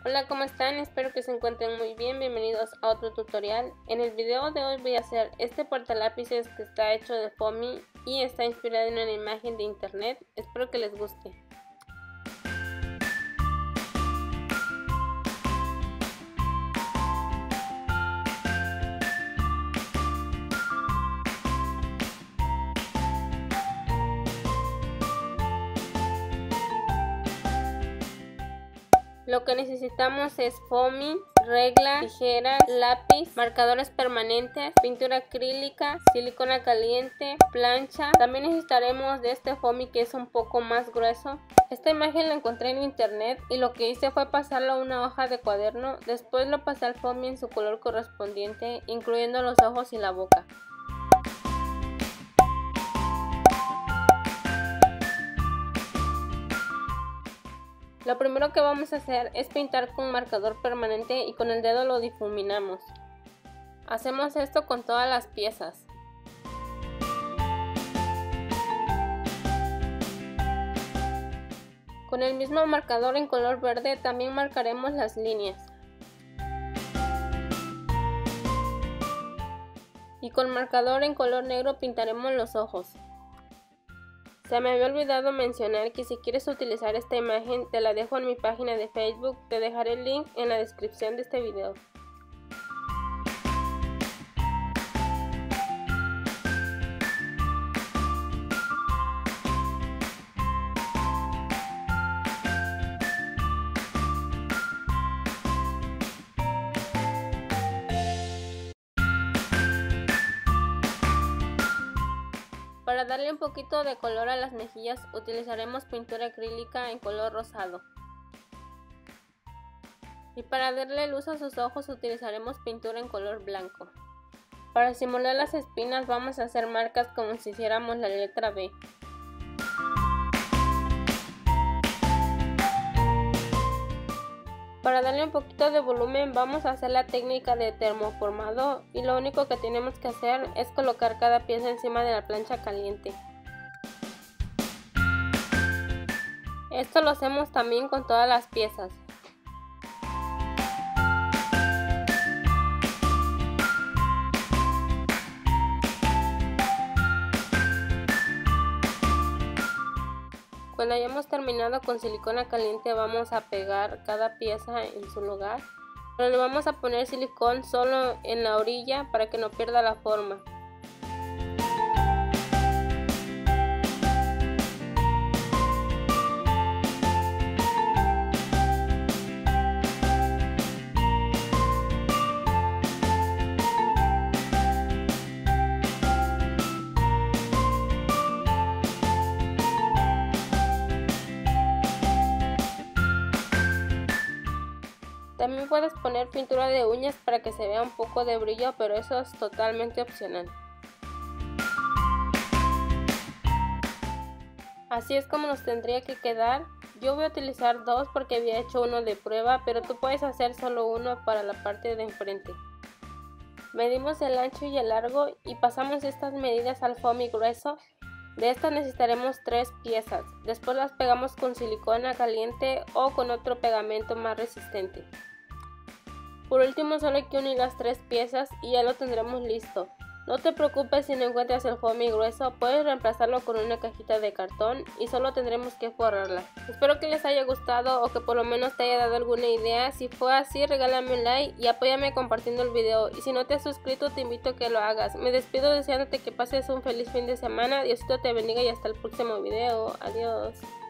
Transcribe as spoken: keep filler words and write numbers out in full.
Hola, ¿cómo están? Espero que se encuentren muy bien. Bienvenidos a otro tutorial. En el video de hoy voy a hacer este portalápices que está hecho de foamy y está inspirado en una imagen de internet. Espero que les guste. Lo que necesitamos es foamy, regla, tijeras, lápiz, marcadores permanentes, pintura acrílica, silicona caliente, plancha. También necesitaremos de este foamy que es un poco más grueso. Esta imagen la encontré en internet y lo que hice fue pasarlo a una hoja de cuaderno. Después lo pasé al foamy en su color correspondiente, incluyendo los ojos y la boca. Lo primero que vamos a hacer es pintar con marcador permanente y con el dedo lo difuminamos. Hacemos esto con todas las piezas. Con el mismo marcador en color verde también marcaremos las líneas. Y con marcador en color negro pintaremos los ojos. Se me había olvidado mencionar que si quieres utilizar esta imagen te la dejo en mi página de Facebook, te dejaré el link en la descripción de este video. Para darle un poquito de color a las mejillas utilizaremos pintura acrílica en color rosado. Y para darle luz a sus ojos utilizaremos pintura en color blanco. Para simular las espinas vamos a hacer marcas como si hiciéramos la letra B. Para darle un poquito de volumen vamos a hacer la técnica de termoformado y lo único que tenemos que hacer es colocar cada pieza encima de la plancha caliente. Esto lo hacemos también con todas las piezas. Cuando hayamos terminado con silicona caliente vamos a pegar cada pieza en su lugar, pero le vamos a poner silicón solo en la orilla para que no pierda la forma. También puedes poner pintura de uñas para que se vea un poco de brillo, pero eso es totalmente opcional. Así es como nos tendría que quedar. Yo voy a utilizar dos porque había hecho uno de prueba, pero tú puedes hacer solo uno para la parte de enfrente. Medimos el ancho y el largo y pasamos estas medidas al foamy grueso. De estas necesitaremos tres piezas. Después las pegamos con silicona caliente o con otro pegamento más resistente. Por último solo hay que unir las tres piezas y ya lo tendremos listo. No te preocupes si no encuentras el foamy grueso, puedes reemplazarlo con una cajita de cartón y solo tendremos que forrarla. Espero que les haya gustado o que por lo menos te haya dado alguna idea. Si fue así, regálame un like y apóyame compartiendo el video. Y si no te has suscrito, te invito a que lo hagas. Me despido deseándote que pases un feliz fin de semana. Diosito te bendiga y hasta el próximo video. Adiós.